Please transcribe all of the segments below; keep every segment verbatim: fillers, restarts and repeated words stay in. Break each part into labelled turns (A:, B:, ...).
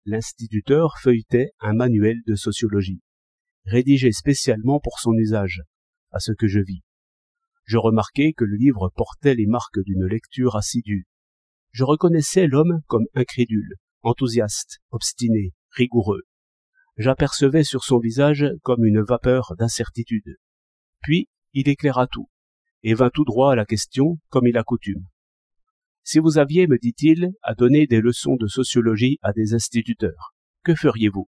A: l'instituteur feuilletait un manuel de sociologie, rédigé spécialement pour son usage, à ce que je vis. Je remarquai que le livre portait les marques d'une lecture assidue. Je reconnaissais l'homme comme incrédule, enthousiaste, obstiné, rigoureux. J'apercevais sur son visage comme une vapeur d'incertitude. Puis, il éclaira tout, et vint tout droit à la question, comme il a coutume. Si vous aviez, me dit-il, à donner des leçons de sociologie à des instituteurs, que feriez-vous?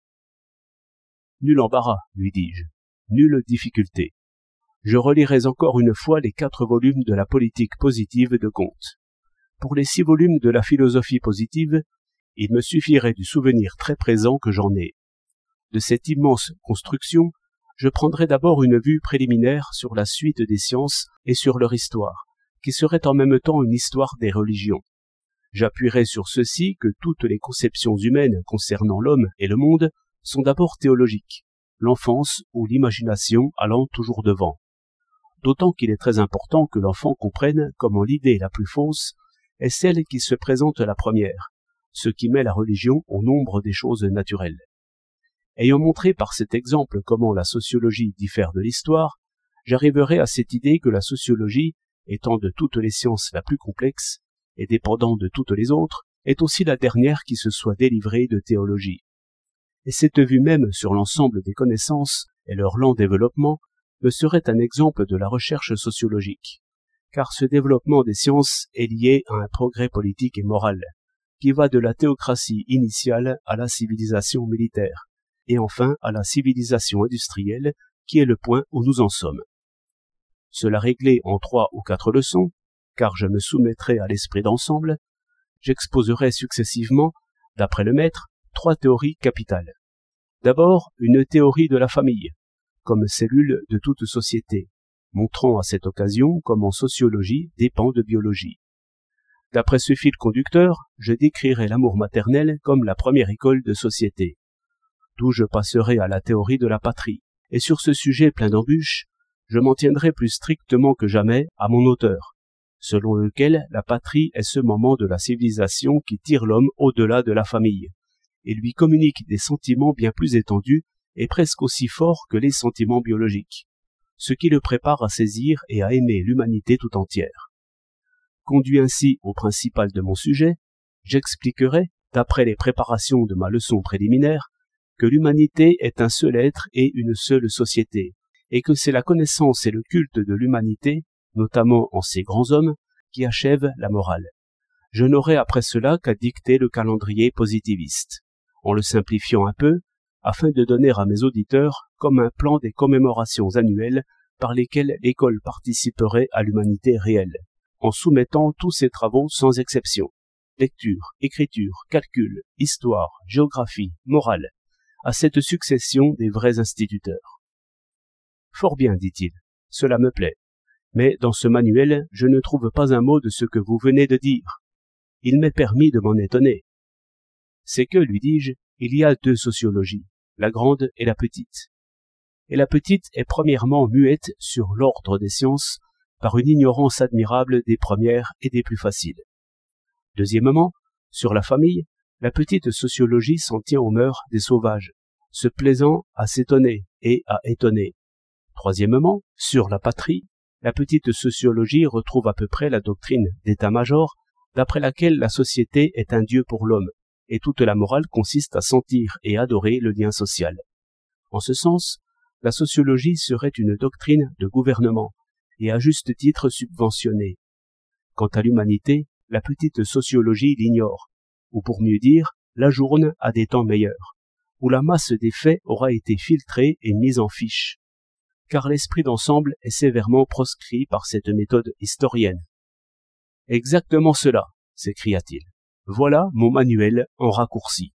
A: Nul embarras, lui dis-je, nulle difficulté. Je relirai encore une fois les quatre volumes de la politique positive de Comte. Pour les six volumes de la philosophie positive, il me suffirait du souvenir très présent que j'en ai. De cette immense construction, je prendrai d'abord une vue préliminaire sur la suite des sciences et sur leur histoire, qui serait en même temps une histoire des religions. J'appuierai sur ceci que toutes les conceptions humaines concernant l'homme et le monde sont d'abord théologiques, l'enfance ou l'imagination allant toujours devant. D'autant qu'il est très important que l'enfant comprenne comment l'idée la plus fausse est celle qui se présente la première, ce qui met la religion au nombre des choses naturelles. Ayant montré par cet exemple comment la sociologie diffère de l'histoire, j'arriverai à cette idée que la sociologie, étant de toutes les sciences la plus complexe et dépendant de toutes les autres, est aussi la dernière qui se soit délivrée de théologie. Et cette vue même sur l'ensemble des connaissances et leur lent développement me serait un exemple de la recherche sociologique, car ce développement des sciences est lié à un progrès politique et moral, qui va de la théocratie initiale à la civilisation militaire, et enfin à la civilisation industrielle, qui est le point où nous en sommes. Cela réglé en trois ou quatre leçons, car je me soumettrai à l'esprit d'ensemble, j'exposerai successivement, d'après le maître, trois théories capitales. D'abord, une théorie de la famille, comme cellule de toute société, montrant à cette occasion comment sociologie dépend de biologie. D'après ce fil conducteur, je décrirai l'amour maternel comme la première école de société, d'où je passerai à la théorie de la patrie, et sur ce sujet plein d'embûches, je m'en tiendrai plus strictement que jamais à mon auteur, selon lequel la patrie est ce moment de la civilisation qui tire l'homme au-delà de la famille, et lui communique des sentiments bien plus étendus et presque aussi forts que les sentiments biologiques, ce qui le prépare à saisir et à aimer l'humanité tout entière. Conduit ainsi au principal de mon sujet, j'expliquerai, d'après les préparations de ma leçon préliminaire, que l'humanité est un seul être et une seule société, et que c'est la connaissance et le culte de l'humanité, notamment en ces grands hommes, qui achèvent la morale. Je n'aurai après cela qu'à dicter le calendrier positiviste, en le simplifiant un peu, afin de donner à mes auditeurs comme un plan des commémorations annuelles par lesquelles l'école participerait à l'humanité réelle, en soumettant tous ses travaux sans exception, lecture, écriture, calcul, histoire, géographie, morale, à cette succession des vrais instituteurs. Fort bien, dit-il, cela me plaît, mais dans ce manuel, je ne trouve pas un mot de ce que vous venez de dire. Il m'est permis de m'en étonner. C'est que, lui dis-je, il y a deux sociologies, la grande et la petite. Et la petite est premièrement muette sur l'ordre des sciences par une ignorance admirable des premières et des plus faciles. Deuxièmement, sur la famille, la petite sociologie s'en tient aux mœurs des sauvages, se plaisant à s'étonner et à étonner. Troisièmement, sur la patrie, la petite sociologie retrouve à peu près la doctrine d'état-major, d'après laquelle la société est un dieu pour l'homme, et toute la morale consiste à sentir et adorer le lien social. En ce sens, la sociologie serait une doctrine de gouvernement, et à juste titre subventionnée. Quant à l'humanité, la petite sociologie l'ignore, ou pour mieux dire, l'ajourne à des temps meilleurs, où la masse des faits aura été filtrée et mise en fiche, car l'esprit d'ensemble est sévèrement proscrit par cette méthode historienne. Exactement cela, s'écria-t-il. Voilà mon manuel en raccourci.